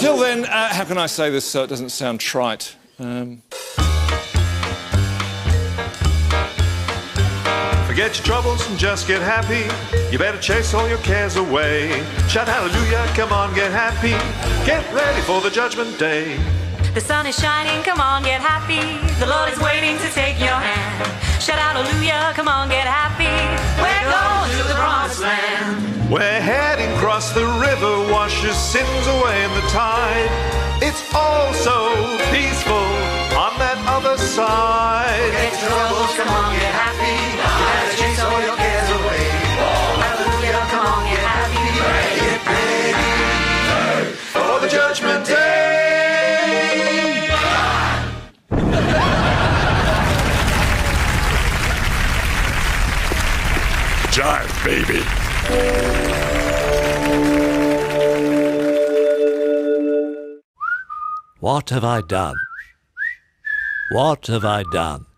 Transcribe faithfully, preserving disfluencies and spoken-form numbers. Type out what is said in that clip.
Until then, uh, how can I say this so it doesn't sound trite? Um... Forget your troubles and just get happy. You better chase all your cares away. Shout hallelujah, come on, get happy. Get ready for the judgment day. The sun is shining, come on, get happy. The Lord is waiting to take your hand. Shout hallelujah, come on, get happy. We're going to the promised land. We're heading across the river, wash your sins away in the tide. It's all so peaceful on that other side. Forget your troubles, come on, get happy. You better chase all your cares away. Hallelujah, come on, get happy. Get ready for the judgment day. Jive, baby. What have I done? What have I done?